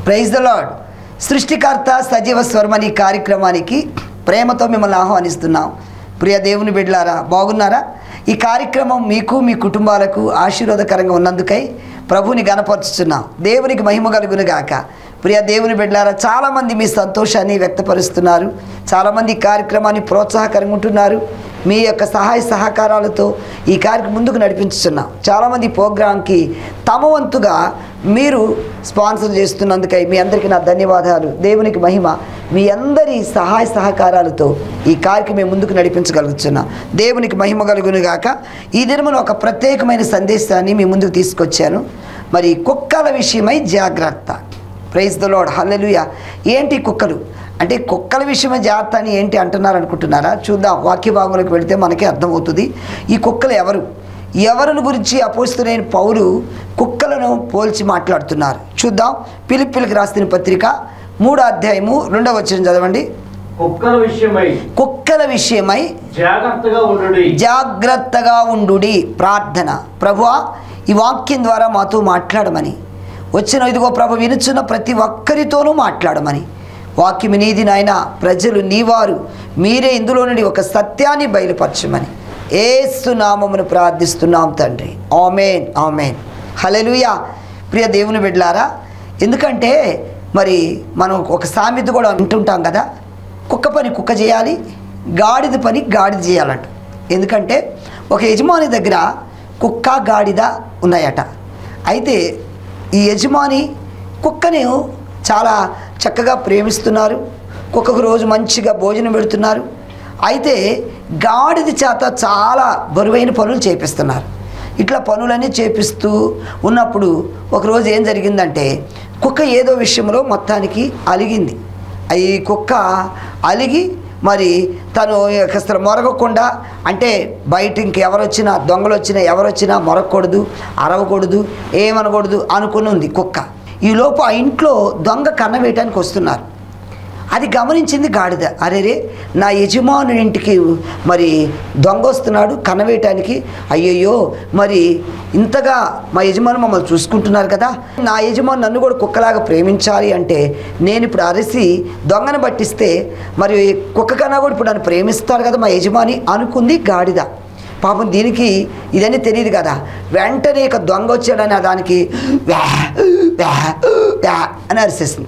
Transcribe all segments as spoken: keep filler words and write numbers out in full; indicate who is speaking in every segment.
Speaker 1: Praise the lord. సృష్టికర్త సజీవ స్వరమని కార్యక్రమానికి ప్రేమతో మిమ్మల్ని ఆహ్వానిస్తున్నాం. ప్రియ దేవుని బిడ్డలారా, బాగున్నారా? ఈ కార్యక్రమం మీకు మీ కుటుంబాలకు ఆశీర్వాదకరంగా ఉన్నందుకై ప్రభుని గణపరుచుతున్నాం. దేవునికి మహిమ కలుగును గాక. ప్రియ దేవుని బిడ్డలారా, చాలామంది మీ సంతోషాన్ని వ్యక్తపరుస్తున్నారు. చాలామంది ఈ కార్యక్రమాన్ని ప్రోత్సాహకరంగా ఉంటున్నారు. మీ యొక్క సహాయ సహకారాలతో ఈ కార్యక్రమం ముందుకు నడిపించుతున్నాం. చాలామంది ప్రోగ్రాంకి తమ వంతుగా మీరు స్పాన్సర్ చేస్తున్నందుకై మీ అందరికీ నా ధన్యవాదాలు. దేవునికి మహిమ. మీ అందరి సహాయ సహకారాలతో ఈ కార్యక్రమం ముందుకు నడిపించగలుగుతున్నాం. దేవునికి మహిమ కలుగును గాక. ఈ దినమున ఒక ప్రత్యేకమైన సందేశాన్ని మీ ముందుకు తీసుకొచ్చాను. మరి కుక్కల విషయమై జాగ్రత్త. Praise the lord. హల్లెలూయా. ఏంటి కుక్కలు అంటే? కుక్కల విషయమై జాగ్రత్త అని ఏంటి అంటున్నారు అనుకుంటున్నారా? చూద్దాం. వాక్య భాగంలోకి వెళితే మనకే అర్థమవుతుంది. ఈ కుక్కలు ఎవరు ఎవరిని గురించి అపోస్తలుడైన పౌలు కుక్కలను పోల్చి మాట్లాడుతున్నారు. చూద్దాం. ఫిలిప్పీయులకు రాసిన పత్రిక మూడో అధ్యాయము రెండవ వచనం చదవండి.
Speaker 2: కుక్కల విషయమై
Speaker 1: కుక్కల విషయమై
Speaker 2: జాగ్రత్తగా ఉండుడి
Speaker 1: జాగ్రత్తగా ఉండుడి. ప్రార్థన. ప్రభువా, ఈ వాక్యం ద్వారా మాతో మాట్లాడమని వచ్చిన ఇదిగో ప్రభు వినుచున్న ప్రతి ఒక్కరితోనూ మాట్లాడమని. వాక్యం నీది నాయన, ప్రజలు నీవారు, మీరే ఇందులో నుండి ఒక సత్యాన్ని బయలుపరచమని యేసు నామమును ప్రార్థిస్తున్నాం తండ్రి. ఆమేన్, ఆమేన్. హల్లెలూయా. ప్రియ దేవుని బిడ్డలారా, ఎందుకంటే మరి మనం ఒక సామెత కూడా వింటుంటాం కదా, కుక్క పని కుక్క చేయాలి, గాడిద పని గాడిద చేయాలంట. ఎందుకంటే ఒక యజమాని దగ్గర కుక్క గాడిద ఉన్నాయట. అయితే ఈ యజమాని కుక్కని చాలా చక్కగా ప్రేమిస్తున్నారు. కుక్కకు రోజు మంచిగా భోజనం పెడుతున్నారు. అయితే గాడిద చేత చాలా బరువైన పనులు చేపిస్తున్నారు. ఇట్లా పనులన్నీ చేపిస్తూ ఉన్నప్పుడు ఒకరోజు ఏం జరిగిందంటే, కుక్క ఏదో విషయంలో మొత్తానికి అలిగింది. ఈ కుక్క అలిగి మరి తను అసలు మొరగకుండా, అంటే బయట ఇంకెవరు వచ్చినా, దొంగలు వచ్చినా ఎవరు వచ్చినా మొరగకూడదు, అరవకూడదు, ఏమనకూడదు అనుకుని ఉంది కుక్క. ఈలోపు ఆ ఇంట్లో దొంగ కన్న వేయటానికి వస్తున్నారు. అది గమనించింది గాడిద. అరేరే, నా యజమానుడి ఇంటికి మరి దొంగ వస్తున్నాడు కన్నవేయటానికి. అయ్యయ్యో, మరి ఇంతగా మా యజమాని మమ్మల్ని చూసుకుంటున్నారు కదా, నా యజమాని నన్ను కూడా కుక్కలాగా ప్రేమించాలి అంటే నేను ఇప్పుడు అరిసి దొంగను పట్టిస్తే మరి కుక్క కన్నా కూడా ఇప్పుడు నన్ను ప్రేమిస్తారు కదా మా యజమాని అనుకుంది గాడిద. పాపం దీనికి ఇదని తెలియదు కదా. వెంటనే ఇక దొంగ వచ్చాడని దానికి వ్యా వ్యా వ్యా అని అరిసేసింది.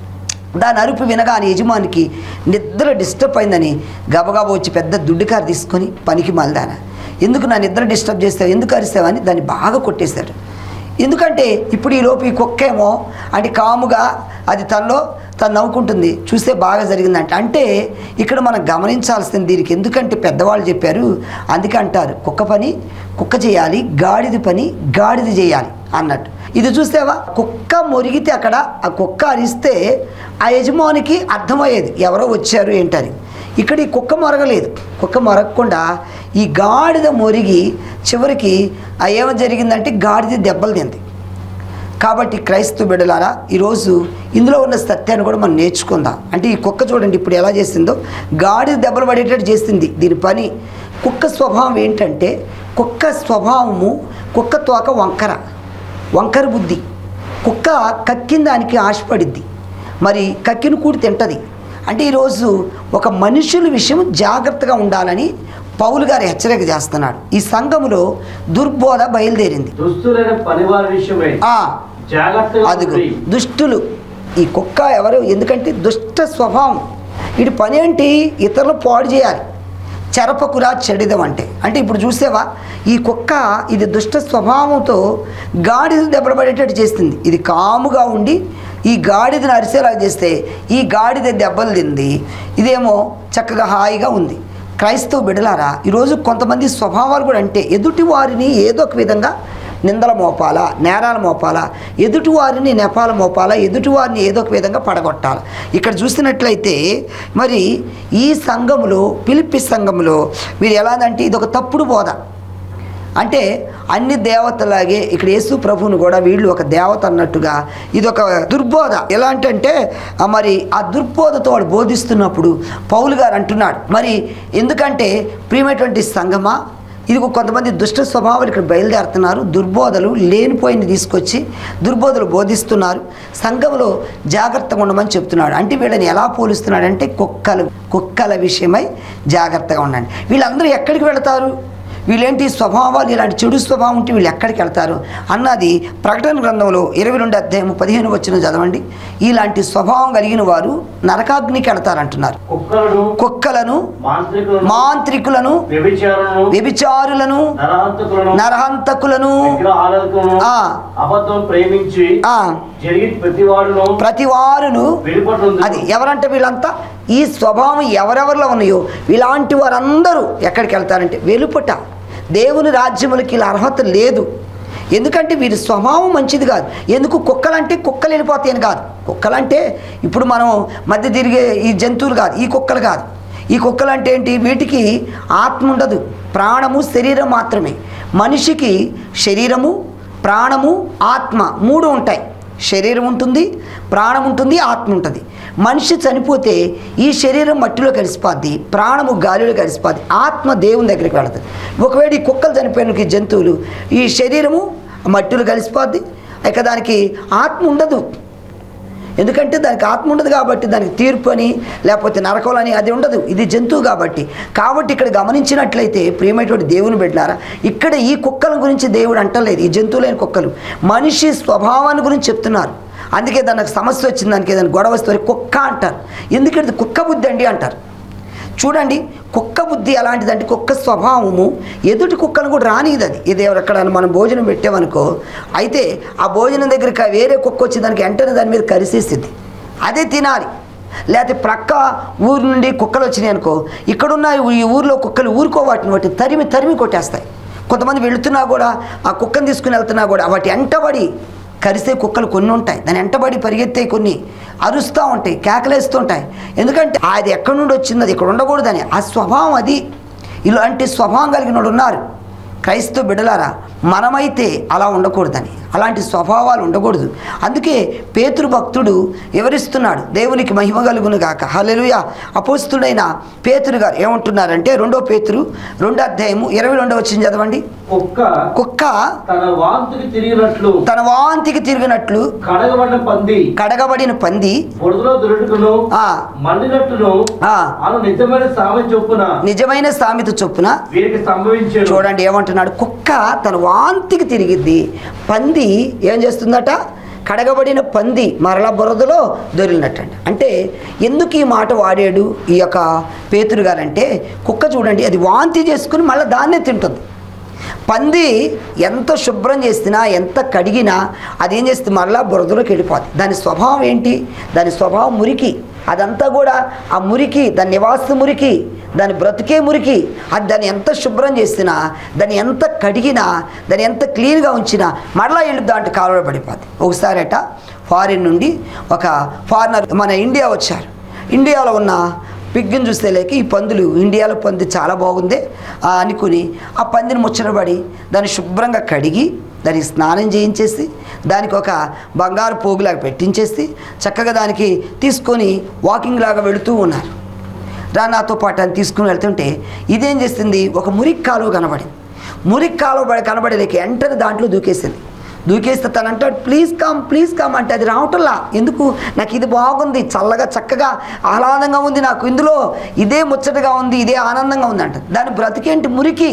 Speaker 1: దాని అరుపు వినగానే యజమానికి నిద్ర డిస్టర్బ్ అయిందని గబగబా వచ్చి పెద్ద దుడ్డుకారు తీసుకొని పనికి మళ్ళదాన, ఎందుకు నా నిద్ర డిస్టర్బ్ చేస్తావు, ఎందుకు అరిస్తావని దాన్ని బాగా కొట్టేశాడు. ఎందుకంటే ఇప్పుడు ఈ లోపు ఈ కుక్కేమో అంటే కాముగా అది తనలో తను నవ్వుకుంటుంది. చూస్తే బాగా జరిగిందంట. అంటే ఇక్కడ మనం గమనించాల్సింది దీనికి, ఎందుకంటే పెద్దవాళ్ళు చెప్పారు. అందుకే అంటారు కుక్క పని కుక్క చేయాలి, గాడిద పని గాడిద చేయాలి అన్నట్టు. ఇది చూస్తేవా, కుక్క మొరిగితే అక్కడ ఆ కుక్క అరిస్తే ఆ యజమానికి అర్థమయ్యేది ఎవరో వచ్చారు ఏంటని. ఇక్కడ ఈ కుక్క మొరగలేదు. కుక్క మొరగకుండా ఈ గాడిద మొరిగి చివరికి ఆ ఏమో జరిగిందంటే గాడిద దెబ్బలు తింది. కాబట్టి క్రైస్తవ బిడ్డలారా, ఈరోజు ఇందులో ఉన్న సత్యాన్ని కూడా మనం నేర్చుకుందాం. అంటే ఈ కుక్క చూడండి ఇప్పుడు ఎలా చేసిందో, గాడిద దెబ్బలు పడేటట్టు చేసింది దీని పని. కుక్క స్వభావం ఏంటంటే, కుక్క స్వభావము కుక్క తోక వంకర వంకర బుద్ధి. కుక్క కక్కిన దానికి ఆశపడిద్ది, మరి కక్కిన కూడి తింటుంది. అంటే ఈరోజు ఒక మనుషుల విషయం జాగ్రత్తగా ఉండాలని పౌలు గారు హెచ్చరిక చేస్తున్నాడు. ఈ సంఘములో దుర్బోధ బయలుదేరింది. అదిగో దుష్టులు. ఈ కుక్క ఎవరు? ఎందుకంటే దుష్ట స్వభావం. వీడి పని ఏంటి? ఇతరులు పాడు చేయాలి. చెరపకురా చెడిదం అంటే అంటే ఇప్పుడు చూసేవా, ఈ కుక్క ఇది దుష్ట స్వభావంతో గాడిద దెబ్బపడేటట్టు చేస్తుంది. ఇది కాముగా ఉండి ఈ గాడిదను అరిసేలా చేస్తే ఈ గాడిద దెబ్బలు తింది, ఇదేమో చక్కగా హాయిగా ఉంది. క్రైస్తవ బిడ్డలారా, ఈరోజు కొంతమంది స్వభావాలు కూడా అంటే ఎదుటి వారిని ఏదో ఒక విధంగా నిందల మోపాలా, నేరాలు మోపాలా, ఎదుటి వారిని నెపాల మోపాలా, ఎదుటి వారిని ఏదో ఒక విధంగా పడగొట్టాలి. ఇక్కడ చూసినట్లయితే మరి ఈ సంఘములో, ఫిలిప్పీ సంఘములో మీరు ఎలాంటి ఇది ఒక తప్పుడు బోధ. అంటే అన్ని దేవతలాగే ఇక్కడ యేసు ప్రభువును కూడా వీళ్ళు ఒక దేవత అన్నట్టుగా ఇది ఒక దుర్బోధ. ఎలాంటంటే మరి ఆ దుర్బోధతో వాడు బోధిస్తున్నప్పుడు పౌలు గారు అంటున్నాడు, మరి ఎందుకంటే ప్రియమైనటువంటి సంఘమా, ఇది కొంతమంది దుష్ట స్వభావాలు ఇక్కడ బయలుదేరుతున్నారు. దుర్బోధలు లేనిపోయిన తీసుకొచ్చి దుర్బోధలు బోధిస్తున్నారు. సంఘంలో జాగ్రత్తగా ఉండమని చెప్తున్నాడు. అంటే వీళ్ళని ఎలా పోలుస్తున్నాడంటే కుక్కలు కుక్కల విషయమై జాగ్రత్తగా ఉండండి. వీళ్ళందరూ ఎక్కడికి వెళతారు? వీళ్ళేంటి స్వభావాలు, ఇలాంటి చెడు స్వభావం ఉంటే వీళ్ళు ఎక్కడికి వెళ్తారు అన్నది ప్రకటన గ్రంథంలో ఇరవై రెండు అధ్యాయం పదిహేను వచ్చిన చదవండి. ఇలాంటి స్వభావం కలిగిన వారు నరకాగ్నికి వెళ్తారంటున్నారు.
Speaker 2: కుక్కలను
Speaker 1: కుక్కలను
Speaker 2: మాంత్రికులను
Speaker 1: మాంత్రికులను
Speaker 2: వ్యభిచారులను
Speaker 1: వ్యభిచారులను
Speaker 2: నరహంతకులను
Speaker 1: నరహంతకులను
Speaker 2: విగ్రహారాధకులను
Speaker 1: ఆ
Speaker 2: అబద్ధం ప్రేమించి
Speaker 1: ఆ
Speaker 2: జరిగి ప్రతివాడును
Speaker 1: ప్రతివారును
Speaker 2: వెలుపడుతుంది.
Speaker 1: అది ఎవరంటే వీళ్ళంతా ఈ స్వభావం ఎవరెవరిలో ఉన్నాయో ఇలాంటి వారందరూ ఎక్కడికి వెళ్తారంటే వెలుపట. దేవుని రాజ్యములకి ఇలా అర్హత లేదు. ఎందుకంటే వీరి స్వభావం మంచిది కాదు. ఎందుకు? కుక్కలంటే కుక్కలు వెళ్ళిపోతాయని కాదు. కుక్కలంటే ఇప్పుడు మనం మధ్య తిరిగే ఈ జంతువులు కాదు, ఈ కుక్కలు కాదు. ఈ కుక్కలు అంటే ఏంటి? వీటికి ఆత్మ ఉండదు, ప్రాణము శరీరం మాత్రమే. మనిషికి శరీరము ప్రాణము ఆత్మ మూడు ఉంటాయి. శరీరం ఉంటుంది, ప్రాణం ఉంటుంది, ఆత్మ ఉంటుంది. మనిషి చనిపోతే ఈ శరీరం మట్టిలో కలిసిపోద్ది, ప్రాణము గాలిలో కలిసిపోద్ది, ఆత్మ దేవుని దగ్గరికి వెళుతుంది. ఒకవేళ ఈ కుక్కలు చనిపోయిన ఈ జంతువులు ఈ శరీరము మట్టిలో కలిసిపోద్ది, ఇక దానికి ఆత్మ ఉండదు. ఎందుకంటే దానికి ఆత్మ ఉండదు కాబట్టి దానికి తీర్పు అని లేకపోతే నరకలని అది ఉండదు. ఇది జంతువు కాబట్టి. కాబట్టి ఇక్కడ గమనించినట్లయితే ప్రియమైనటువంటి దేవుని బిడ్డలారా, ఇక్కడ ఈ కుక్కల గురించి దేవుడు అంటలేదు, ఈ జంతువులైన కుక్కలు మనిషి స్వభావాన్ని గురించి చెప్తున్నారు. అందుకే దానికి సమస్య వచ్చింది, దానికి ఏదైనా గొడవ వస్తే కుక్క అంటారు. ఎందుకంటే కుక్క బుద్ధి అండి అంటారు. చూడండి, కుక్క బుద్ధి ఎలాంటిదంటే కుక్క స్వభావము ఎదుటి కుక్కను కూడా రానిది. అది ఇది ఎక్కడ మనం భోజనం పెట్టామనుకో, అయితే ఆ భోజనం దగ్గరికి వేరే కుక్క వచ్చి దానికి వెంటనే దాని మీద కరిసేస్తుంది, అదే తినాలి. లేకపోతే ప్రక్క ఊరు నుండి కుక్కలు వచ్చినాయి అనుకో, ఇక్కడున్న ఈ ఊరిలో కుక్కలు ఊరుకో వాటిని వాటి తరిమి తరిమి కొట్టేస్తాయి. కొంతమంది వెళుతున్నా కూడా ఆ కుక్కను తీసుకుని వెళ్తున్నా కూడా వాటి ఎంటబడి కరిసే కుక్కలు కొన్ని ఉంటాయి. దాని ఎంటబడి పరిగెత్తే కొన్ని అరుస్తూ ఉంటాయి, కేకలేస్తూ ఉంటాయి. ఎందుకంటే అది ఎక్కడి నుండి వచ్చింది, అది ఇక్కడ ఉండకూడదని ఆ స్వభావం. అది ఇలాంటి స్వభావం కలిగిన వాళ్ళు ఉన్నారు. క్రైస్తవ బిడ్డలారా, మనమైతే అలా ఉండకూడదని, అలాంటి స్వభావాలు ఉండకూడదు. అందుకే పేతురు భక్తుడు వివరిస్తున్నాడు. దేవునికి మహిమ కలుగును గాక. హల్లెలూయా. అపోస్తుడైన పేతురు గారు ఏమంటున్నారంటే రెండో పేతురు రెండో అధ్యాయము ఇరవై రెండో వచ్చింది చదవండి.
Speaker 2: కుక్క
Speaker 1: కుక్క
Speaker 2: తన వాంతికి తిరిగినట్లు
Speaker 1: తన వాంతికి తిరిగినట్లు
Speaker 2: కడగబడిన పంది
Speaker 1: కడగబడిన పంది
Speaker 2: బురదలో దొరుకును
Speaker 1: ఆ
Speaker 2: మండినట్టును
Speaker 1: ఆ
Speaker 2: అను నిజమైన సామెత చొప్పున
Speaker 1: నిజమైన సామెత చొప్పున
Speaker 2: వీరికి సంభవించారు.
Speaker 1: చూడండి ఏమంటున్నాడు. కుక్క తన వాంతికి తిరిగిద్ది, పంది ఏం చేస్తుందట? కడగబడిన పంది మరలా బురదలో దొరికినట్టండి. అంటే ఎందుకు ఈ మాట వాడాడు ఈ యొక్క పేతురు గారంటే, కుక్క చూడండి అది వాంతి చేసుకుని మళ్ళీ దాన్నే తింటుంది. పంది ఎంత శుభ్రం చేసినా ఎంత కడిగినా అదేం చేస్తుంది? మళ్ళీ బురదలోకి వెళ్ళిపోతుంది. దాని స్వభావం ఏంటి? దాని స్వభావం మురికి. అదంతా కూడా ఆ మురికి, దాని నివాస మురికి, దాని బ్రతికే మురికి. అది దాన్ని ఎంత శుభ్రం చేసినా, దాన్ని ఎంత కడిగినా, దాన్ని ఎంత క్లీన్గా ఉంచినా మళ్ళీ వెళ్ళి దాంట్లో కాలువలో పడిపోతుంది. ఒకసారి అట ఫారిన్ నుండి ఒక ఫారినర్ మన ఇండియా వచ్చారు. ఇండియాలో ఉన్న పిగ్గిని చూస్తే లేక ఈ పందులు, ఇండియాలో పంది చాలా బాగుంది అనుకుని ఆ పందిని ముచ్చటబడి దాన్ని శుభ్రంగా కడిగి దానికి స్నానం చేయించేసి దానికి ఒక బంగారు పోగులాగా పెట్టించేసి చక్కగా దానికి తీసుకొని వాకింగ్ లాగా వెళుతూ ఉన్నారు. రా నాతో పాటు అని తీసుకుని వెళ్తుంటే ఇదేం చేసింది? ఒక మురికి కాలువ కనబడింది. మురికి కాలువ కనబడలేక వెంటనే దాంట్లో దూకేసింది. దూకేస్తే తను అంటాడు ప్లీజ్ కమ్ ప్లీజ్ కమ్ అంటే అది రావటంలా. ఎందుకు? నాకు ఇది బాగుంది, చల్లగా చక్కగా ఆహ్లాదంగా ఉంది, నాకు ఇందులో ఇదే ముచ్చటగా ఉంది, ఇదే ఆనందంగా ఉంది అంట. దాని బ్రతికేంటి? మురికి.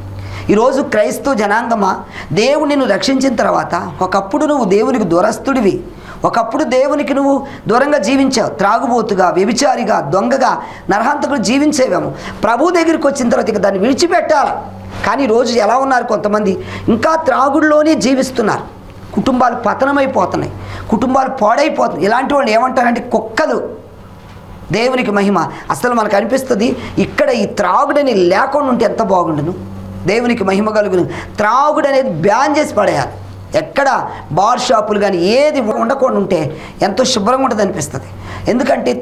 Speaker 1: ఈరోజు క్రైస్తవ జనాంగమా, దేవుడు నిన్ను రక్షించిన తర్వాత ఒకప్పుడు నువ్వు దేవునికి దూరస్తుడివి, ఒకప్పుడు దేవునికి నువ్వు దూరంగా జీవించావు. త్రాగుబోతుగా, వ్యభిచారిగా, దొంగగా, నరహంతకుడు జీవించేవేమో. ప్రభు దగ్గరికి వచ్చిన తర్వాత ఇక దాన్ని విడిచిపెట్టాలి. కానీ రోజు ఎలా ఉన్నారు కొంతమంది? ఇంకా త్రాగుడులోనే జీవిస్తున్నారు. కుటుంబాలు పతనమైపోతున్నాయి, కుటుంబాలు పాడైపోతున్నాయి. ఇలాంటి వాళ్ళు ఏమంటారంటే కుక్కలు. దేవునికి మహిమ. అసలు మనకు అనిపిస్తుంది ఇక్కడ ఈ త్రాగుడని లేకుండా ఉంటే ఎంత బాగుండును. దేవునికి మహిమ కలుగును. త్రాగుడు అనేది బ్యాన్ చేసి పడేయాలి. ఎక్కడ బార్ షాపులు కానీ ఏది ఉండకుండా ఉంటే ఎంతో శుభ్రంగా ఉంటుంది అనిపిస్తుంది. ఎందుకంటే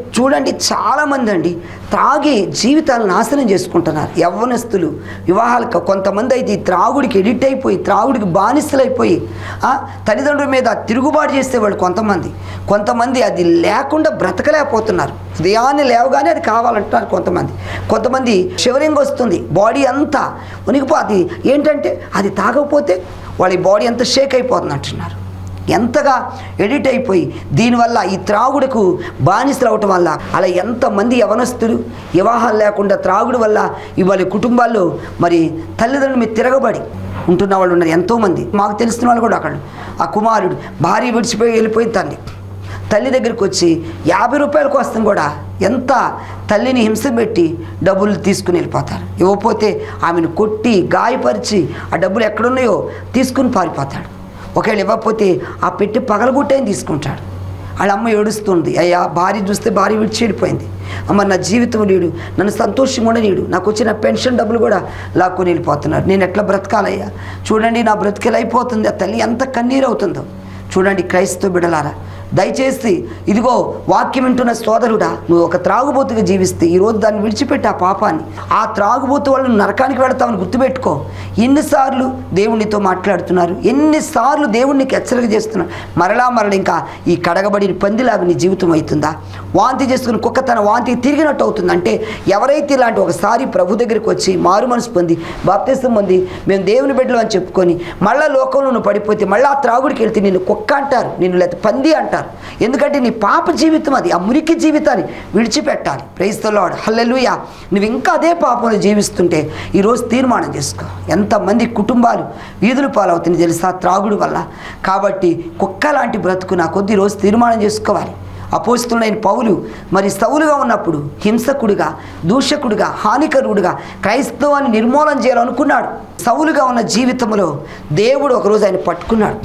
Speaker 1: చూడండి చాలామంది అండి త్రాగి జీవితాలు నాశనం చేసుకుంటున్నారు. యవ్వనస్తులు వివాహాలకు కొంతమంది అయితే ఈ త్రాగుడికి ఎడిట్ అయిపోయి త్రాగుడికి బానిసలైపోయి తల్లిదండ్రుల మీద తిరుగుబాటు చేసేవాళ్ళు కొంతమంది. కొంతమంది అది లేకుండా బ్రతకలేకపోతున్నారు. ఉదయాన్నే లేవగానే అది కావాలంటున్నారు కొంతమంది. కొంతమంది షివరింగ్ వస్తుంది, బాడీ అంతా ఉనికిపో అది ఏంటంటే అది తాగకపోతే వాళ్ళ బాడీ అంతా షేక్ అయిపోతుంది అంటున్నారు. ఎంతగా ఎడిట్ అయిపోయి దీనివల్ల ఈ త్రాగుడుకు బానిసలు అవటం వల్ల అలా ఎంతమంది యవనస్తులు వివాహాలు లేకుండా త్రాగుడు వల్ల ఇవాళ కుటుంబాల్లో మరి తల్లిదండ్రుల మీద తిరగబడి ఉంటున్న వాళ్ళు ఉన్నారు ఎంతోమంది. మాకు తెలిసిన వాళ్ళు కూడా అక్కడ ఆ కుమారుడు భార్య విడిచిపోయి వెళ్ళిపోయి తల్లి తల్లి దగ్గరికి వచ్చి యాభై రూపాయల కోసం కూడా ఎంత తల్లిని హింస పెట్టి డబ్బులు తీసుకుని వెళ్ళిపోతారు. ఇవ్వకపోతే ఆమెను కొట్టి గాయపరిచి ఆ డబ్బులు ఎక్కడున్నాయో తీసుకుని పారిపోతాడు. ఒకవేళ ఇవ్వకపోతే ఆ పెట్టి పగలగొట్టేని తీసుకుంటాడు. వాళ్ళ అమ్మ ఏడుస్తుంది, అయ్యా భార్య చూస్తే భార్య విడిచి వెళ్ళిపోయింది, అమ్మ నా జీవితం లేడు, నన్ను సంతోషంగా ఉండనీడు, నాకు వచ్చిన పెన్షన్ డబ్బులు కూడా లాక్కొని వెళ్ళిపోతున్నారు, నేను ఎట్లా బ్రతకాలయ్యా, చూడండి నా బ్రతికేలా అయిపోతుంది. ఆ తల్లి ఎంత కన్నీరు అవుతుందో చూడండి. క్రైస్తవ బిడ్డలారా దయచేసి ఇదిగో వాక్యం వింటున్న సోదరుడా, నువ్వు ఒక త్రాగుబోతుగా జీవిస్తే ఈరోజు దాన్ని విడిచిపెట్టి ఆ పాపాన్ని ఆ త్రాగుబోతు వాళ్ళు నరకానికి వెళతామని గుర్తుపెట్టుకో. ఎన్నిసార్లు దేవునితో మాట్లాడుతున్నారు, ఎన్నిసార్లు దేవుడికి హెచ్చరిక చేస్తున్నారు. మరలా మరల ఇంకా ఈ కడగబడిన పందిలాగా నీ జీవితం అవుతుందా? వాంతి చేసుకుని కుక్క తన వాంతికి తిరిగినట్టు అవుతుంది. అంటే ఎవరైతే ఇలాంటి ఒకసారి ప్రభు దగ్గరికి వచ్చి మారు మనసు పొంది బాప్తిసం పొంది మేము దేవుని బిడ్డలు అని చెప్పుకొని మళ్ళీ లోకంలో నువ్వు పడిపోతే మళ్ళీ ఆ త్రాగుడికి వెళ్తే నిన్ను కుక్క అంటారు, నిన్ను లేకపోతే పంది అంటారు. ఎందుకంటే నీ పాప జీవితం అది, ఆ మురికి జీవితాన్ని విడిచిపెట్టాలి. Praise the lord, hallelujah. నువ్వు ఇంకా అదే పాపంలో జీవిస్తుంటే ఈరోజు తీర్మానం చేసుకో. ఎంతమంది కుటుంబాలు వీధులు పాలవుతుంది తెలుసా త్రాగుడు వల్ల. కాబట్టి కుక్క లాంటి బ్రతుకు నా కొద్ది రోజు తీర్మానం చేసుకోవాలి. అపోస్తులైన పౌలు మరి సౌలుగా ఉన్నప్పుడు హింసకుడిగా, దూషకుడిగా, హానికరుడుగా క్రైస్తవాన్ని నిర్మూలన చేయాలనుకున్నాడు. సౌలుగా ఉన్న జీవితంలో దేవుడు ఒకరోజు ఆయన పట్టుకున్నాడు.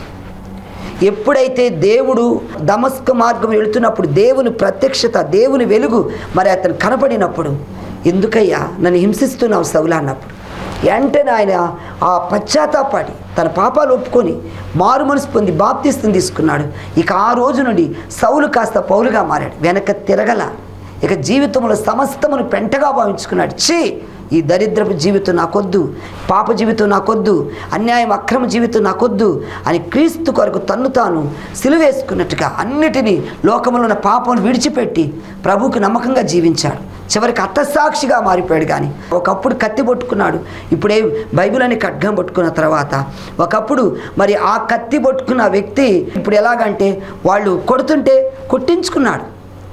Speaker 1: ఎప్పుడైతే దేవుడు దమస్క మార్గం వెళుతున్నప్పుడు దేవుని ప్రత్యక్షత, దేవుని వెలుగు మరి అతను కనపడినప్పుడు, ఎందుకయ్యా నన్ను హింసిస్తున్నావు సౌలా అన్నప్పుడు వెంటనే ఆయన ఆ పశ్చాత్తాపడి తన పాపాలు ఒప్పుకొని మారు మనసు పొంది బాప్తిస్తం తీసుకున్నాడు. ఇక ఆ రోజు నుండి సౌలు కాస్త పౌలుగా మారాడు. వెనక తిరగల. ఇక జీవితంలో సమస్తమును పెంటగా భావించుకున్నాడు. ఛీ, ఈ దరిద్రపు జీవితం నాకొద్దు, పాప జీవితం నాకొద్దు, అన్యాయం అక్రమ జీవితం నాకొద్దు అని క్రీస్తు కొరకు తన్ను తాను సిలువేసుకున్నట్టుగా అన్నిటినీ లోకంలో ఉన్న పాపం విడిచిపెట్టి ప్రభువుకు నమ్మకంగా జీవించాడు. చివరికి అత్తసాక్షిగా మారిపోయాడు. కానీ ఒకప్పుడు కత్తి పట్టుకున్నాడు, ఇప్పుడే బైబిల్ అని ఖడ్గం పట్టుకున్న తర్వాత ఒకప్పుడు మరి ఆ కత్తి పట్టుకున్న వ్యక్తి ఇప్పుడు ఎలాగంటే వాళ్ళు కొడుతుంటే కొట్టించుకున్నాడు.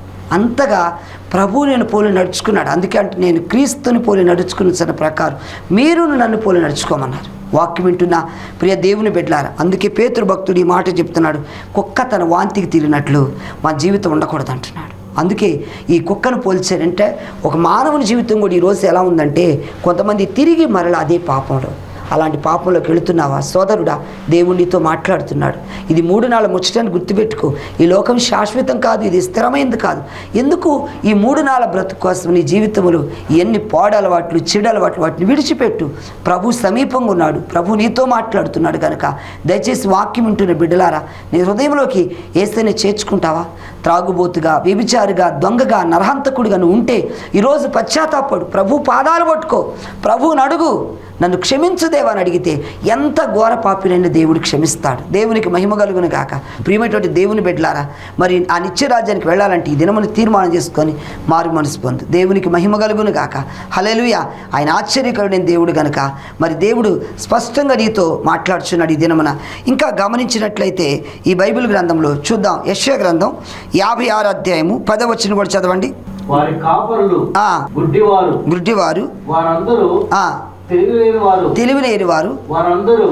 Speaker 1: అంతగా ప్రభువు నేను పోలి నడుచుకున్నాడు. అందుకే అంటే నేను క్రీస్తుని పోలి నడుచుకున్న ప్రకారం మీరు నన్ను పోలి నడుచుకోమన్నారు. వాక్యం వింటున్న ప్రియ దేవుని బిడ్డలారా, అందుకే పేతురు భక్తుడు ఈ మాట చెప్తున్నాడు, కుక్క తన వాంతికి తీరినట్లు మా జీవితం ఉండకూడదు అంటున్నాడు. అందుకే ఈ కుక్కను పోల్చారంటే ఒక మానవుని జీవితం కూడా ఈరోజు ఎలా ఉందంటే కొంతమంది తిరిగి మరలా అదే పాపంలో అలాంటి పాపంలోకి వెళుతున్నావా సోదరుడా? దేవునితో మాట్లాడుతున్నాడు. ఇది మూడు నాళ్ళ ముచ్చటాన్ని గుర్తుపెట్టుకో. ఈ లోకం శాశ్వతం కాదు, ఇది స్థిరమైంది కాదు. ఎందుకు ఈ మూడు నాళ్ళ బ్రతుకు కోసం నీ జీవితంలో ఎన్ని పాడు అలవాట్లు, చెడు అలవాట్లు వాటిని విడిచిపెట్టు. ప్రభు సమీపంగా ఉన్నాడు, ప్రభు నీతో మాట్లాడుతున్నాడు కనుక దయచేసి వాక్యం వింటున్న బిడ్డలారా, నీ హృదయంలోకి యేసుని చేర్చుకుంటావా? త్రాగుబోతుగా, వ్యభిచారిగా, దొంగగా, నరహంతకుడిగా నువ్వు ఉంటే ఈరోజు పశ్చాత్తాపడు, ప్రభు పాదాలు పట్టుకో, ప్రభువుని అడుగు, నన్ను క్షమించు దేవా అని అడిగితే ఎంత ఘోర పాపినైనా దేవుడు క్షమిస్తాడు. దేవునికి మహిమ కలుగును గాక. ప్రియమైనటువంటి దేవుని బిడ్డలారా, మరి ఆ నిత్యరాజ్యానికి వెళ్ళాలంటే ఈ దినమును తీర్మానం చేసుకొని మారు మనసు పొందు. దేవునికి మహిమ కలుగును గాక. హల్లెలూయా. ఆయన ఆశ్చర్యకరుడైన దేవుడు గనుక మరి దేవుడు స్పష్టంగా నీతో మాట్లాడుచున్నాడు ఈ దినమున. ఇంకా గమనించినట్లయితే ఈ బైబిల్ గ్రంథంలో చూద్దాం. యెషయా గ్రంథం యాభై ఆరు అధ్యాయము పదవచనం కూడా చదవండి.
Speaker 2: వారి కాపరులు గుడ్డివారు
Speaker 1: గుడ్డివారు
Speaker 2: వారందరూ
Speaker 1: తెలివిలేని వారు
Speaker 2: వారందరూ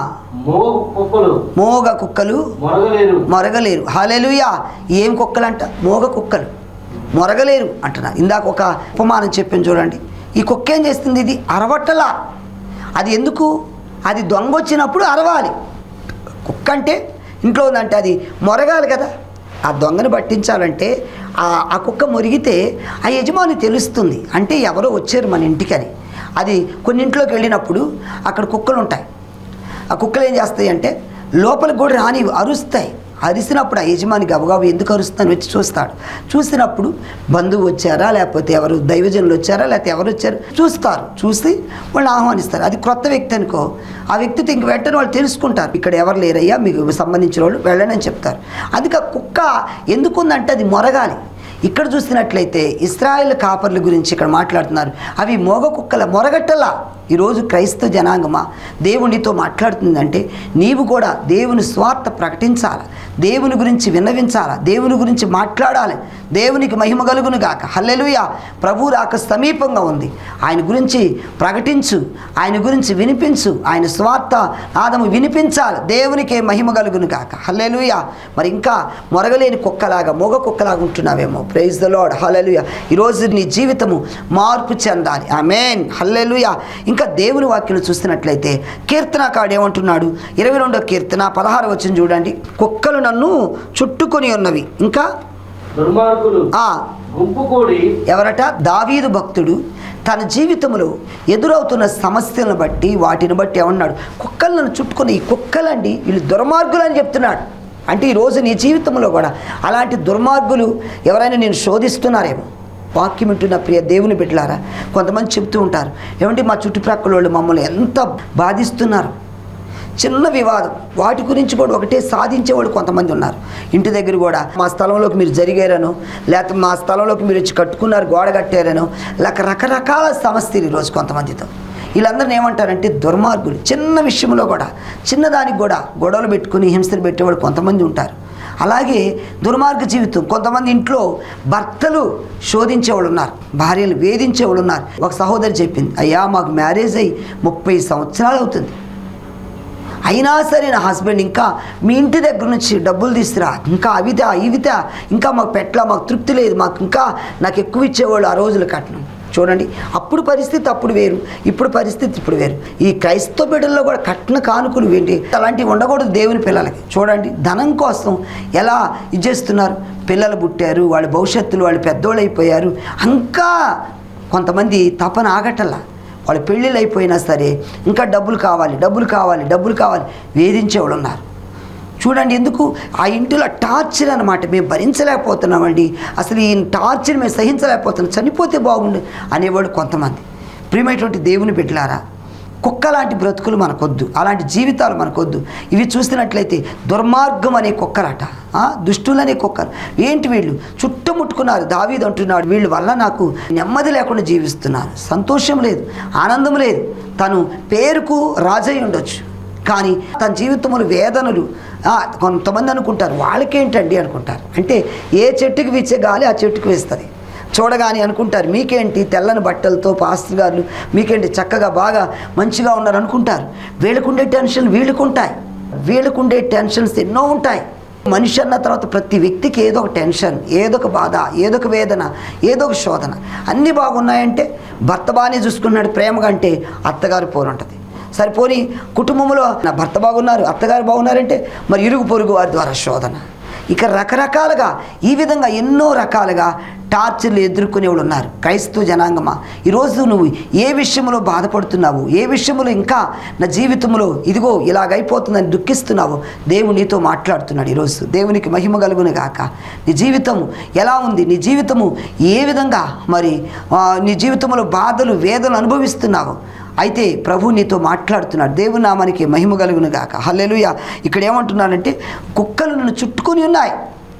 Speaker 1: మోగ కుక్కలు మొరగలేరు. హల్లెలూయా. ఏం కుక్కలంట? మోగ కుక్కలు మొరగలేరు అంటున్నారు. ఇందాక ఒక ఉపమానం చెప్పాను చూడండి. ఈ కుక్క ఏం చేస్తుంది? ఇది అరవట్టలా. అది ఎందుకు? అది దొంగ వచ్చినప్పుడు అరవాలి. కుక్క అంటే ఇంట్లో ఉందంటే అది మొరగాలి కదా. ఆ దొంగను పట్టించాలంటే ఆ కుక్క మొరిగితే ఆ యజమాని తెలుస్తుంది, అంటే ఎవరో వచ్చారు మన ఇంటికని. అది కొన్నింట్లోకి వెళ్ళినప్పుడు అక్కడ కుక్కలు ఉంటాయి. ఆ కుక్కలు ఏం చేస్తాయి అంటే లోపలికి కూడా రాని అరుస్తాయి. అరిసినప్పుడు ఆ యజమాని గబగబా ఎందుకు అరుస్తాను వచ్చి చూస్తాడు. చూసినప్పుడు బంధువు వచ్చారా, లేకపోతే ఎవరు దైవజనులు వచ్చారా, లేకపోతే ఎవరు వచ్చారు చూస్తారు. చూసి వాళ్ళు ఆహ్వానిస్తారు. అది క్రొత్త వ్యక్తి అనుకో, ఆ వ్యక్తితో ఇంక వెంటనే వాళ్ళు తెలుసుకుంటారు, ఇక్కడ ఎవరు లేరయ్యా మీకు సంబంధించిన వాళ్ళు, వెళ్ళండి అని చెప్తారు. అందుకే ఆ కుక్క ఎందుకుందంటే అది మొరగాలి. ఇక్కడ చూసినట్లయితే ఇశ్రాయేలు కాపర్ల గురించి ఇక్కడ మాట్లాడుతున్నారు. అవి మోగ కుక్కల మొరగట్టలా. ఈరోజు క్రైస్తవ జనాంగమా దేవునితో మాట్లాడుతుందంటే నీవు కూడా దేవుని స్వార్థ ప్రకటించాలి, దేవుని గురించి విన్నవించాలి, దేవుని గురించి మాట్లాడాలి. దేవునికి మహిమ కలుగును గాక. హల్లెలూయా. ప్రభు రాక సమీపంగా ఉంది. ఆయన గురించి ప్రకటించు, ఆయన గురించి వినిపించు, ఆయన స్వార్థ నాదము వినిపించాలి. దేవునికే మహిమ కలుగును గాక. హల్లెలూయా. మరి ఇంకా మొరగలేని కుక్కలాగా మోగ కుక్కలాగా ఉంటున్నావేమో. Praise the lord. హల్లెలూయా. ఈరోజు నీ జీవితము మార్పు చెందాలి. ఆమేన్. హల్లెలూయా. ఇంకా దేవుని వాక్యం చూస్తున్నట్లయితే కీర్తనకాడు ఏమంటున్నాడు, ఇరవై రెండో కీర్తన పదహారు వచనం చూడండి. కుక్కలు నన్ను చుట్టుకొని ఉన్నవి, ఇంకా
Speaker 2: దుర్మార్గులు గుంపు కూడి.
Speaker 1: ఎవరట? దావీదు భక్తుడు తన జీవితంలో ఎదురవుతున్న సమస్యలను బట్టి వాటిని బట్టి ఏమన్నాడు, కుక్కలు నన్ను చుట్టుకొని, ఈ కుక్కలండి వీళ్ళు దుర్మార్గులు అని చెప్తున్నాడు. అంటే ఈరోజు నీ జీవితంలో కూడా అలాంటి దుర్మార్గులు ఎవరైనా నేను శోధిస్తున్నారేమో. వాక్యం వింటున్న ప్రియ దేవుని బిడ్డలారా, కొంతమంది చెప్తూ ఉంటారు, ఏమంటే మా చుట్టుప్రక్కల వాళ్ళు మమ్మల్ని ఎంత బాధిస్తున్నారు. చిన్న వివాదం వాటి గురించి కూడా ఒకటే సాధించేవాళ్ళు కొంతమంది ఉన్నారు. ఇంటి దగ్గర కూడా మా స్థలంలోకి మీరు జరిగారనో, లేకపోతే మా స్థలంలోకి మీరు వచ్చి కట్టుకున్నారు, గోడ కట్టారనో, లేక రకరకాల సమస్యలు ఈరోజు కొంతమందితో. వీళ్ళందరిని ఏమంటారంటే దుర్మార్గులు. చిన్న విషయంలో కూడా, చిన్నదానికి కూడా గొడవలు పెట్టుకుని హింసలు పెట్టేవాళ్ళు కొంతమంది ఉంటారు. అలాగే దుర్మార్గ జీవితం. కొంతమంది ఇంట్లో భర్తలు శోధించేవాళ్ళు ఉన్నారు, భార్యలు వేధించేవాళ్ళు ఉన్నారు. ఒక సహోదరి చెప్పింది, అయ్యా మాకు మ్యారేజ్ అయ్యి ముప్పై సంవత్సరాలు అవుతుంది, అయినా సరే నా హస్బెండ్ ఇంకా మీ ఇంటి దగ్గర నుంచి డబ్బులు తీసుకురా, ఇంకా అవితా ఇవితా, ఇంకా మాకు పెట్టలా, మాకు తృప్తి లేదు, మాకు ఇంకా నాకు ఎక్కువ ఇచ్చేవాళ్ళు ఆ రోజులు కట్నం. చూడండి, అప్పుడు పరిస్థితి అప్పుడు వేరు, ఇప్పుడు పరిస్థితి ఇప్పుడు వేరు. ఈ క్రైస్తవ బిడ్డల్లో కూడా కట్న కానుకలు ఏంటి అలాంటివి ఉండకూడదు దేవుని పిల్లలకి. చూడండి, ధనం కోసం ఎలా ఇచ్చేస్తున్నారు. పిల్లలు పుట్టారు, వాళ్ళ భవిష్యత్తులు వాళ్ళు పెద్దోళ్ళు అయిపోయారు, ఇంకా కొంతమంది తపన ఆగటల్లా. వాళ్ళ పెళ్ళిళ్ళు అయిపోయినా సరే ఇంకా డబ్బులు కావాలి, డబ్బులు కావాలి, డబ్బులు కావాలి వేధించేవాళ్ళు ఉన్నారు. చూడండి, ఎందుకు ఆ ఇంటిలో టార్చర్ అనమాట. మేము భరించలేకపోతున్నామండి, అసలు ఈ టార్చర్ మేము సహించలేకపోతున్నాం, చనిపోతే బాగుండు అనేవాడు కొంతమంది. ప్రియమైనటువంటి దేవుని బిడ్డలారా, కుక్క లాంటి బ్రతుకులు మనకొద్దు, అలాంటి జీవితాలు మనకొద్దు. ఇవి చూసినట్లయితే దుర్మార్గం అనే కుక్కలట, దుష్టులనే కుక్కలు. ఏంటి వీళ్ళు చుట్టుముట్టుకున్నారు. దావీదు అంటున్నాడు, వీళ్ళ వల్ల నాకు నెమ్మది లేకుండా జీవిస్తున్నాను, సంతోషం లేదు, ఆనందం లేదు. తను పేరుకు రాజై ఉండొచ్చు, కానీ తన జీవితంలో వేదనలు. కొంతమంది అనుకుంటారు వాళ్ళకేంటండి అనుకుంటారు, అంటే ఏ చెట్టుకి వీచే గాలి ఆ చెట్టుకు వేస్తుంది. చూడగానే అనుకుంటారు మీకేంటి తెల్లని బట్టలతో పాస్టర్ గారు మీకేంటి చక్కగా బాగా మంచిగా ఉన్నారు అనుకుంటారు. వీళ్ళకుండే టెన్షన్ వీళ్ళకుంటాయి, వీళ్ళకుండే టెన్షన్స్ ఎన్నో ఉంటాయి. మనిషి అన్న తర్వాత ప్రతి వ్యక్తికి ఏదో ఒక టెన్షన్, ఏదో ఒక బాధ, ఏదో ఒక వేదన, ఏదో ఒక శోధన. అన్నీ బాగున్నాయంటే భర్త బాగానే చూసుకున్నాడు ప్రేమగా అంటే అత్తగారు పోరుంటుంది. సరిపోని కుటుంబంలో నా భర్త బాగున్నారు, అత్తగారు బాగున్నారంటే మరి ఇరుగు పొరుగు వారి ద్వారా శోధన. ఇక రకరకాలుగా ఈ విధంగా ఎన్నో రకాలుగా టార్చర్లు ఎదుర్కొనే వాళ్ళు ఉన్నారు. క్రైస్తవ జనాంగమా, ఈరోజు నువ్వు ఏ విషయంలో బాధపడుతున్నావు, ఏ విషయంలో ఇంకా నా జీవితంలో ఇదిగో ఇలాగైపోతుందని దుఃఖిస్తున్నావు, దేవుడు నీతో మాట్లాడుతున్నాడు ఈరోజు. దేవునికి మహిమ కలుగును గాక. నీ జీవితము ఎలా ఉంది, నీ జీవితము ఏ విధంగా మరి నీ జీవితంలో బాధలు వేదనలు అనుభవిస్తున్నావు, అయితే ప్రభు నీతో మాట్లాడుతున్నాడు. దేవుని నామానికి మహిమ కలుగును గాక. హల్లెలూయా. ఇక్కడ ఏమంటున్నానంటే కుక్కలు నన్ను చుట్టుకొని ఉన్నాయి,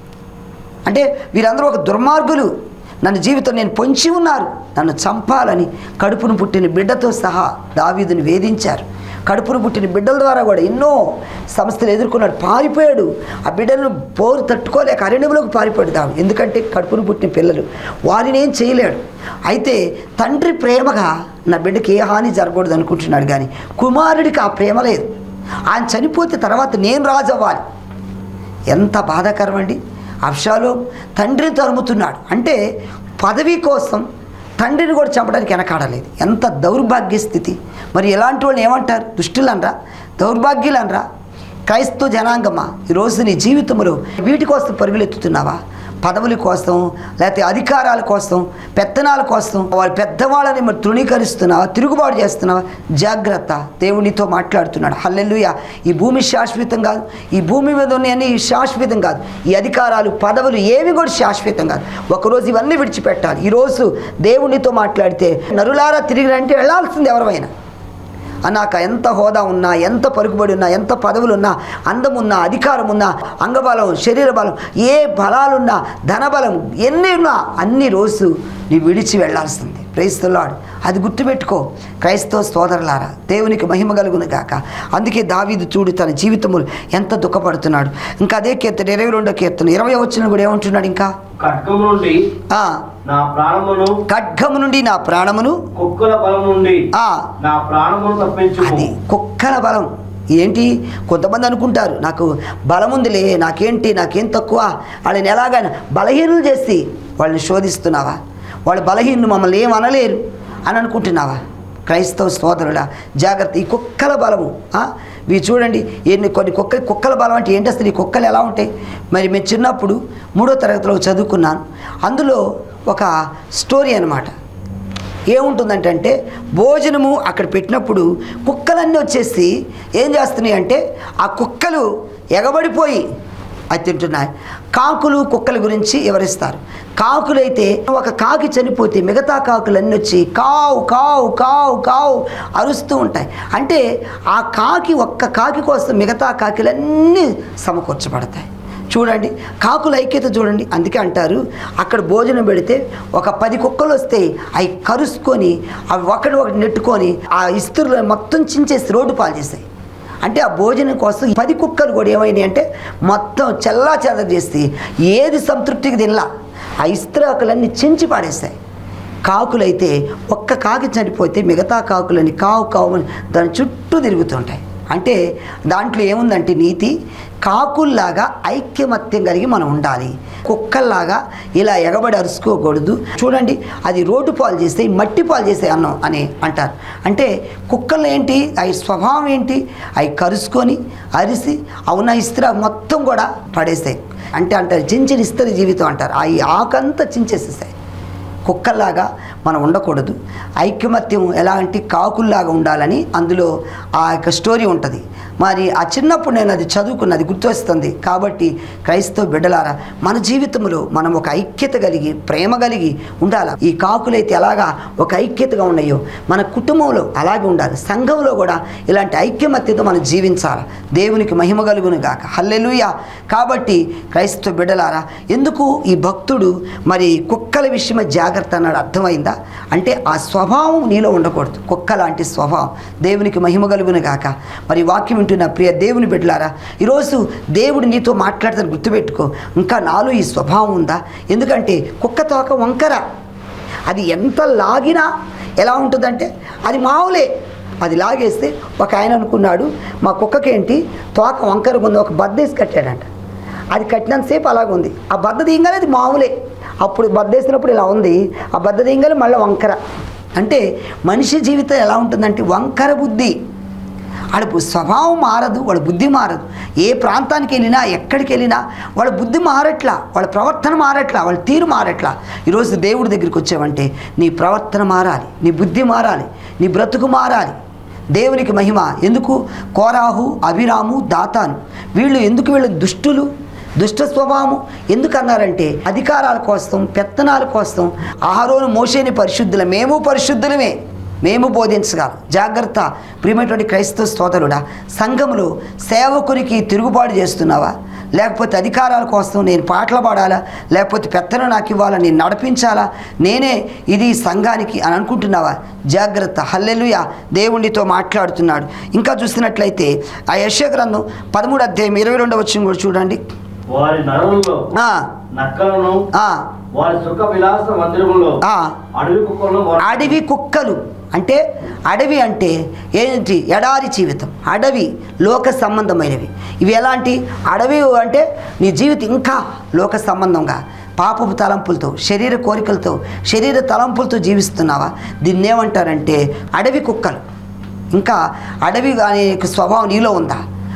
Speaker 1: అంటే వీరందరూ ఒక దుర్మార్గులు, నన్ను జీవితం నేను పొంచి ఉన్నారు, నన్ను చంపాలని కడుపును పుట్టిన బిడ్డతో సహా దావీదుని వేధించారు. కడుపును పుట్టిన బిడ్డల ద్వారా కూడా ఎన్నో సమస్యలు ఎదుర్కొన్నాడు, పారిపోయాడు. ఆ బిడ్డలను పోరు తట్టుకోలేక అరణ్యంలోకి పారిపోయాడు దావి. ఎందుకంటే కడుపును పుట్టిన పిల్లలు, వారిని ఏం చేయలేడు. అయితే తండ్రి ప్రేమగా నా బిడ్డకి ఏ హాని జరగకూడదు అనుకుంటున్నాడు, కానీ కుమారుడికి ఆ ప్రేమ లేదు. ఆయన చనిపోతే తర్వాత నేను రాజు అవ్వాలి. ఎంత బాధాకరం అండి. అబ్షాలోం తండ్రిని తరుముతున్నాడు, అంటే పదవి కోసం తండ్రిని కూడా చంపడానికి వెనకాడలేదు. ఎంత దౌర్భాగ్య స్థితి. మరి ఎలాంటి వాళ్ళు ఏమంటారు, దుష్టులనరా, దౌర్భాగ్యులనరా. క్రైస్తవ జనాంగమా, ఈరోజు నీ జీవితంలో వీటి కోసం పరుగులెత్తుతున్నావా? పదవుల కోసం, లేకపోతే అధికారాల కోసం, పెత్తనాల కోసం వాళ్ళ పెద్దవాళ్ళని మరి తృణీకరిస్తున్నావా, తిరుగుబాటు చేస్తున్నావా? జాగ్రత్త, దేవునితో మాట్లాడుతున్నాడు. హల్లెలూయా. ఈ భూమి శాశ్వతం కాదు, ఈ భూమి మీద ఉన్నాయని శాశ్వతం కాదు, ఈ అధికారాలు పదవులు ఏవి కూడా శాశ్వతం కాదు. ఒకరోజు ఇవన్నీ విడిచిపెట్టాలి. ఈరోజు దేవునితో మాట్లాడితే నరులారా తిరిగి రంటే వెళ్ళాల్సింది ఎవరైనా. నాకు ఎంత హోదా ఉన్నా, ఎంత పలుకుబడి ఉన్నా, ఎంత పదవులు ఉన్నా, అందం ఉన్నా, అధికారం ఉన్నా, అంగబలం, శరీర బలం, ఏ బలాలున్నా, ధనబలం ఎన్ని ఉన్నా అన్ని రోజు నీవు విడిచి వెళ్ళాల్సింది. Praise the lord. అది గుర్తుపెట్టుకో క్రైస్తవ సోదరులారా. దేవునికి మహిమ కలుగును గాక. అందుకే దావీదు చూడు తన జీవితములు ఎంత దుఃఖపడుతున్నాడు. ఇంకా అదే కీర్తన ఇరవై రెండో కీర్తన ఇరవై వచ్చిన కూడా ఏమంటున్నాడు? ఇంకా
Speaker 2: ఖడ్గము నుండి నా ప్రాణమును
Speaker 1: ఖడ్గము నుండి నా ప్రాణమును
Speaker 2: కుక్కల బలం నుండి నా ప్రాణమును తప్పించుము. అది
Speaker 1: కుక్కల బలం ఏంటి? కొంతమంది అనుకుంటారు నాకు బలం ఉందిలే, నాకేంటి, నాకేం తక్కువ, వాళ్ళని ఎలాగైనా బలహీనులు చేసి వాళ్ళని శోధిస్తున్నావా? వాళ్ళు బలహీనులు, మమ్మల్ని ఏం అనలేరు అని అనుకుంటున్నావా? క్రైస్తవ సోదరుడా జాగ్రత్త. ఈ కుక్కల బలము ఇవి చూడండి. ఎన్ని కొన్ని కుక్క కుక్కల బలం అంటే ఏంటి అసలు? ఈ కుక్కలు ఎలా ఉంటాయి? మరి మేము చిన్నప్పుడు మూడో తరగతిలో చదువుకున్నాను. అందులో ఒక స్టోరీ అన్నమాట. ఏముంటుందంటే భోజనము అక్కడ పెట్టినప్పుడు కుక్కలన్నీ వచ్చేసి ఏం చేస్తున్నాయి అంటే ఆ కుక్కలు ఎగబడిపోయి అది తింటున్నాయి. కాకులు కుక్కల గురించి వివరిస్తారు. కాకులైతే ఒక కాకి చనిపోతే మిగతా కాకులన్నీ వచ్చి కావు కావు కావు కావు అరుస్తూ ఉంటాయి. అంటే ఆ కాకి ఒక్క కాకి కోసం మిగతా కాకిలన్నీ సమకూర్చబడతాయి. చూడండి కాకుల ఐక్యత చూడండి. అందుకే అంటారు అక్కడ భోజనం పెడితే ఒక పది కుక్కలు వస్తే అవి కరుసుకొని అవి ఒకటి ఒకటి నెట్టుకొని ఆ ఇస్తురులను మొత్తం చించేసి రోడ్డు పాలు చేస్తాయి. అంటే ఆ భోజనం కోసం పది కుక్కలు కూడా ఏమైనాయి అంటే మొత్తం చెల్లా చెదర చేసి ఏది సంతృప్తికి తినలా ఆ ఇస్త్రాకులన్నీ చించి పాడేస్తాయి. కాకులైతే ఒక్క కాకి చనిపోతే మిగతా కాకులని కావు కావు దాని చుట్టూ తిరుగుతుంటాయి. అంటే దాంట్లో ఏముందంటే నీతి, కాకుల్లాగా ఐక్యమత్యం కలిగి మనం ఉండాలి. కుక్కల్లాగా ఇలా ఎగబడి అరుచుకోకూడదు. చూడండి అది రోడ్డు పాలు చేస్తే మట్టి పాలు చేసే అన్నం అని అంటారు. అంటే కుక్కలు ఏంటి, అవి స్వభావం ఏంటి, అవి కరుచుకొని అరిసి అవున ఇస్త్రా మొత్తం కూడా పడేస్తాయి. అంటే అంటారు చించిన ఇస్తరి జీవితం అంటారు. అవి ఆకంతా చించేసేస్తాయి. కుక్కల్లాగా మనం ఉండకూడదు. ఐక్యమత్యం ఎలా అంటే కాకుల్లాగా ఉండాలని అందులో ఆ యొక్క స్టోరీ ఉంటుంది. మరి ఆ చిన్నప్పుడు నేను అది చదువుకున్నది గుర్తొస్తుంది. కాబట్టి క్రైస్తవ బిడ్డలారా మన జీవితంలో మనం ఒక ఐక్యత కలిగి ప్రేమ కలిగి ఉండాలి. ఈ కాకులైతే ఎలాగా ఒక ఐక్యతగా ఉన్నాయో మన కుటుంబంలో అలాగే ఉండాలి. సంఘంలో కూడా ఇలాంటి ఐక్యమత్యతో మనం జీవించాలి. దేవునికి మహిమ కలుగును గాక. హల్లెలూయా. కాబట్టి క్రైస్తవ బిడ్డలారా ఎందుకు ఈ భక్తుడు మరి కుక్కల విషయమై జాగ్రత్త అన్నాడు? అర్థమైందా? అంటే ఆ స్వభావం నీలో ఉండకూడదు. కుక్క లాంటి స్వభావం. దేవునికి మహిమ కలుగును గాక. మరి వాక్యం వింటున్న ప్రియ దేవుని బిడ్డలారా ఈరోజు దేవుడు నీతో మాట్లాడతాను గుర్తుపెట్టుకో. ఇంకా నాలో ఈ స్వభావం ఉందా? ఎందుకంటే కుక్క తోక వంకర, అది ఎంత లాగినా ఎలా ఉంటుందంటే అది మామూలే. అది లాగేస్తే ఒక ఆయన అనుకున్నాడు మా కుక్కకేంటి తోక వంకర ముందు ఒక బద్దేసి కట్టాడంట. అది కట్టినంతసేపు అలాగుంది. ఆ బద్ద తీయగానే అది మామూలే. అప్పుడు బద్దేసినప్పుడు ఇలా ఉంది, ఆ బద్ద తీయగానే మళ్ళీ వంకర. అంటే మనిషి జీవితం ఎలా ఉంటుందంటే వంకర బుద్ధి. వాడి స్వభావం మారదు, వాళ్ళ బుద్ధి మారదు. ఏ ప్రాంతానికి వెళ్ళినా ఎక్కడికి వెళ్ళినా వాళ్ళ బుద్ధి మారట్లా, వాళ్ళ ప్రవర్తన మారట్లా, వాళ్ళ తీరు మారట్లా. ఈరోజు దేవుడి దగ్గరికి వచ్చావంటే నీ ప్రవర్తన మారాలి, నీ బుద్ధి మారాలి, నీ బ్రతుకు మారాలి. దేవునికి మహిమ. ఎందుకు కోరాహు, అభిరాము, దాతాను వీళ్ళు ఎందుకు వీళ్ళు దుష్టులు, దుష్ట స్వభావము ఎందుకు అన్నారంటే అధికారాల కోసం, పెత్తనాల కోసం. అహరోను మోషేని పరిశుద్ధుల, మేము పరిశుద్ధులమే, మేము బోధించగలం. జాగ్రత్త ప్రియమైనటువంటి క్రైస్తవ సోదరుడా. సంఘములో సేవకునికి తిరుగుబాటు చేస్తున్నావా? లేకపోతే అధికారాల కోసం నేను పాటలు పాడాలా, లేకపోతే పెత్తనం నాకు ఇవ్వాలా, నేను నడిపించాలా, నేనే ఇది సంఘానికి అని అనుకుంటున్నావా? జాగ్రత్త. హల్లెలూయా. దేవునితో మాట్లాడుతున్నాడు. ఇంకా చూసినట్లయితే ఆ యెషయా గ్రంథం పదమూడు అధ్యాయం ఇరవై రెండవ వచనం కూడా చూడండి.
Speaker 2: వారి నరులలో నక్కలను, వారి సుఖ విలాస మందిరములో అడవి కుక్కలు.
Speaker 1: అడవి కుక్కలు అంటే అడవి అంటే ఏంటి? ఎడారి జీవితం. అడవి లోక సంబంధమైనవి. ఇవి ఎలాంటి అడవి అంటే నీ జీవితం ఇంకా లోక సంబంధంగా పాపపు తలంపులతో, శరీర కోరికలతో, శరీర తలంపులతో జీవిస్తున్నావా? దీన్ని ఏమంటారంటే అడవి కుక్కలు. ఇంకా అడవి అనే స్వభావం నీలో ఉందా?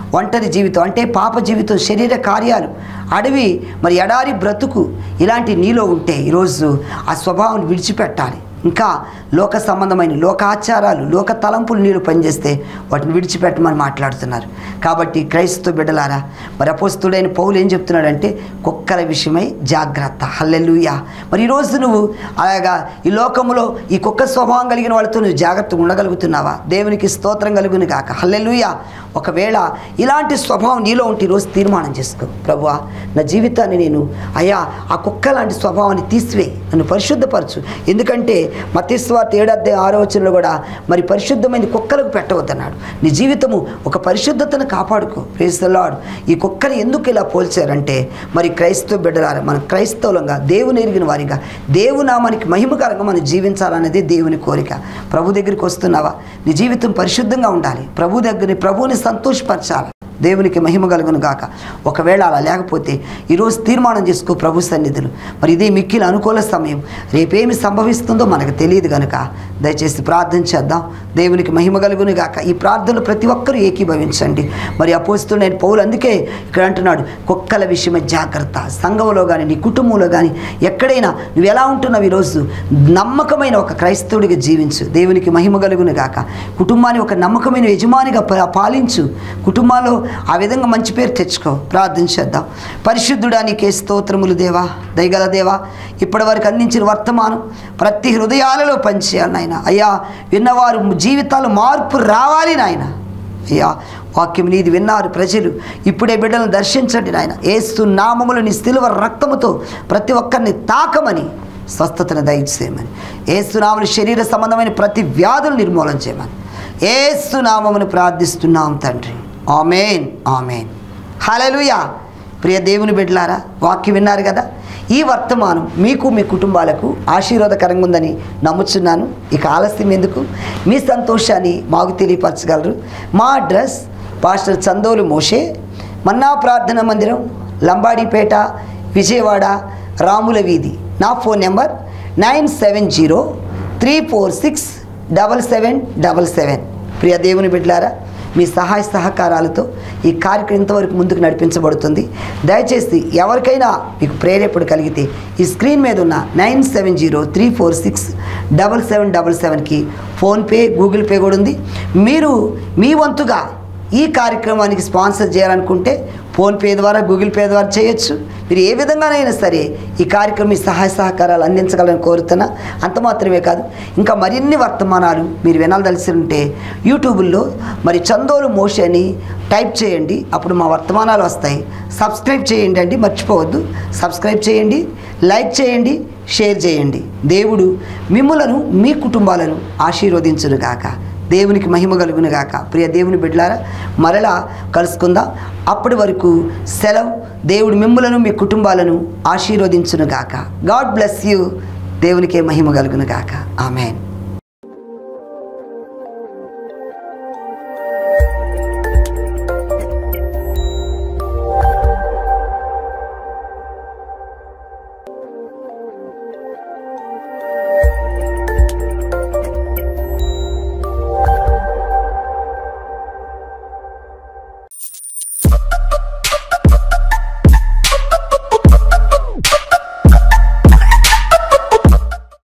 Speaker 1: ఒంటరి జీవితం అంటే పాప జీవితం, శరీర కార్యాలు, అడవి మరి ఎడారి బ్రతుకు ఇలాంటి నీలో ఉంటే ఈరోజు ఆ స్వభావం విడిచిపెట్టాలి. ఇంకా లోక సంబంధమైన లోకాచారాలు, లోక తలంపులు నీరు పనిచేస్తే వాటిని విడిచిపెట్టమని మాట్లాడుతున్నారు. కాబట్టి క్రైస్తవ బిడ్డలారా, మరి అపోస్తుడైన పౌలు ఏం చెప్తున్నాడంటే కుక్కల విషయమై జాగ్రత్త. హల్లెలూయా. మరి ఈరోజు నువ్వు అలాగా ఈ లోకంలో ఈ కుక్క స్వభావం కలిగిన వాళ్ళతో నువ్వు జాగ్రత్తగా ఉండగలుగుతున్నావా? దేవునికి స్తోత్రం కలుగును గాక. హల్లెలూయా. ఒకవేళ ఇలాంటి స్వభావం నీలో ఉంటే ఈరోజు తీర్మానం చేసుకో, ప్రభువా నా జీవితాన్ని నేను అయ్యా ఆ కుక్క లాంటి స్వభావాన్ని తీసివేయి, నన్ను పరిశుద్ధపరచు. ఎందుకంటే మత్తయి సువార్త ఏడో అధ్యాయం ఆరో వచనంలో కూడా మరి పరిశుద్ధమైన కుక్కలకు పెట్టవద్దన్నాడు. నీ జీవితము ఒక పరిశుద్ధతను కాపాడుకో. Praise the lord. ఈ కుక్కని ఎందుకు ఇలా పోల్చారంటే మరి క్రైస్తవ బిడ్డలారా, మన క్రైస్తవులంగా దేవుని ఎరిగిన వారిగా దేవునామానికి మహిమకరంగా మనం జీవించాలనేది దేవుని కోరిక. ప్రభు దగ్గరికి వస్తున్నావా? నీ జీవితం పరిశుద్ధంగా ఉండాలి. ప్రభు దగ్గర ప్రభువుని సంతోషపరచాలి. దేవునికి మహిమ కలుగును గాక. ఒకవేళ అలా లేకపోతే ఈరోజు తీర్మానం చేసుకో ప్రభు సన్నిధులు. మరి ఇదే మిక్కిలి అనుకూల సమయం. రేపేమి సంభవిస్తుందో మనకు తెలియదు కనుక దయచేసి ప్రార్థన చేద్దాం. దేవునికి మహిమ కలుగును గాక. ఈ ప్రార్థనలు ప్రతి ఒక్కరూ ఏకీభవించండి. మరి అపోస్తుడైన పౌలు అందుకే ఇక్కడ అంటున్నాడు, కుక్కల విషయమే జాగ్రత్త. సంఘంలో కానీ నీ కుటుంబంలో కానీ ఎక్కడైనా నువ్వు ఎలా ఉంటున్నావు ఈరోజు నమ్మకమైన ఒక క్రైస్తవుడిగా జీవించు. దేవునికి మహిమ కలుగును గాక. కుటుంబాన్ని ఒక నమ్మకమైన యజమానిగా పాలించు. కుటుంబాల్లో ఆ విధంగా మంచి పేరు తెచ్చుకో. ప్రార్థన చేద్దాం. పరిశుద్ధుడా నీకే స్తోత్రములు దేవా, దయగల దేవా. ఇప్పటి వరకు అందించిన వర్తమానం ప్రతి హృదయాలలో పనిచేయాలి నాయన. అయ్యా విన్నవారు జీవితాలు మార్పు రావాలి నాయన. అయ్యా వాక్యం నీది విన్నారు ప్రజలు, ఇప్పుడే బిడ్డలను దర్శించండి నాయన. యేసు నామములు నీ శిలువ రక్తముతో ప్రతి ఒక్కరిని తాకమని, స్వస్థతను దయచేయమని, యేసు నామములు శరీర సంబంధమైన ప్రతి వ్యాధులు నిర్మూలన చేయమని యేసు నామమును ప్రార్థిస్తున్నాం తండ్రి. ఆమేన్, ఆమేన్. హల్లెలూయా. ప్రియ దేవుని బిడ్డలారా, వాక్యం విన్నారు కదా. ఈ వర్తమానం మీకు మీ కుటుంబాలకు ఆశీర్వాదకరంగా ఉందని నమ్ముచున్నాను. ఇక ఆలస్యం ఎందుకు, మీ సంతోషాన్ని మాకు తెలియపరచగలరు. మా అడ్రస్ పాస్టర్ చందోలు మోషే, మన్నా ప్రార్థన మందిరం, లంబాడిపేట, విజయవాడ, రాముల వీధి. నా phone number nine seven zero three four six double seven double seven. ప్రియ దేవుని బిడ్డలారా, మీ సహాయ సహకారాలతో ఈ కార్యక్రమం ఇంతవరకు ముందుకు నడిపించబడుతుంది. దయచేసి ఎవరికైనా మీకు ప్రేరేపణ కలిగితే ఈ స్క్రీన్ మీద ఉన్న nine seven zero three four six double seven double సెవెన్కి ఫోన్పే, గూగుల్ పే కూడా ఉంది. మీరు మీ వంతుగా ఈ కార్యక్రమానికి స్పాన్సర్ చేయాలనుకుంటే ఫోన్పే ద్వారా, గూగుల్ పే ద్వారా చేయొచ్చు. మీరు ఏ విధంగానైనా సరే ఈ కార్యక్రమం మీ సహాయ సహకారాలు అందించగలని కోరుతున్నా. అంత మాత్రమే కాదు, ఇంకా మరిన్ని వర్తమానాలు మీరు వినాల్సి ఉంటే యూట్యూబ్లో మరి చందోలు మోషే అని టైప్ చేయండి, అప్పుడు మా వర్తమానాలు వస్తాయి. సబ్స్క్రైబ్ చేయండి అండి, మర్చిపోవద్దు. సబ్స్క్రైబ్ చేయండి, లైక్ చేయండి, షేర్ చేయండి. దేవుడు మిమ్ములను మీ కుటుంబాలను ఆశీర్వదించును గాక. దేవునికి మహిమ కలుగును గాక. ప్రియ దేవుని బిడ్డలారా, మరలా కలుసుకుందాం. అప్పటి వరకు సెలవు. దేవుడు మిమ్ములను మీ కుటుంబాలను ఆశీర్వదించును గాక. God bless you. దేవునికే మహిమ కలుగును గాక. ఆమేన్.